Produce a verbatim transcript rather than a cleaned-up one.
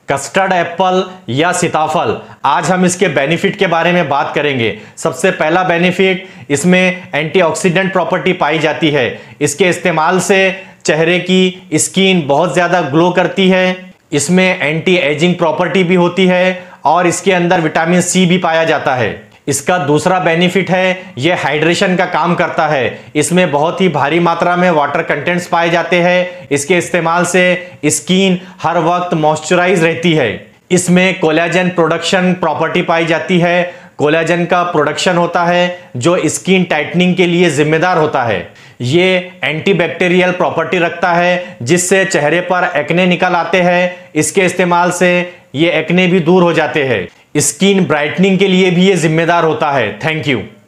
Custard Apple या सीताफल, आज हम इसके बेनिफिट के बारे में बात करेंगे। सबसे पहला बेनिफिट, इसमें एंटीऑक्सीडेंट प्रॉपर्टी पाई जाती है। इसके इस्तेमाल से चेहरे की स्किन बहुत ज्यादा ग्लो करती है। इसमें एंटी एजिंग प्रॉपर्टी भी होती है और इसके अंदर विटामिन सी भी पाया जाता है। इसका दूसरा बेनिफिट है, यह हाइड्रेशन का काम करता है। इसमें बहुत ही भारी मात्रा में वाटर कंटेंट्स पाए जाते हैं। इसके इस्तेमाल से स्किन हर वक्त मॉइस्चराइज रहती है। इसमें कोलेजन प्रोडक्शन प्रॉपर्टी पाई जाती है। कोलेजन का प्रोडक्शन होता है जो स्किन टाइटनिंग के लिए जिम्मेदार होता है। ये एंटीबैक्टीरियल प्रॉपर्टी रखता है जिससे चेहरे पर एक्ने निकल आते हैं। इसके इस्तेमाल से ये एक्ने भी दूर हो जाते हैं। स्किन ब्राइटनिंग के लिए भी ये जिम्मेदार होता है। Thank you.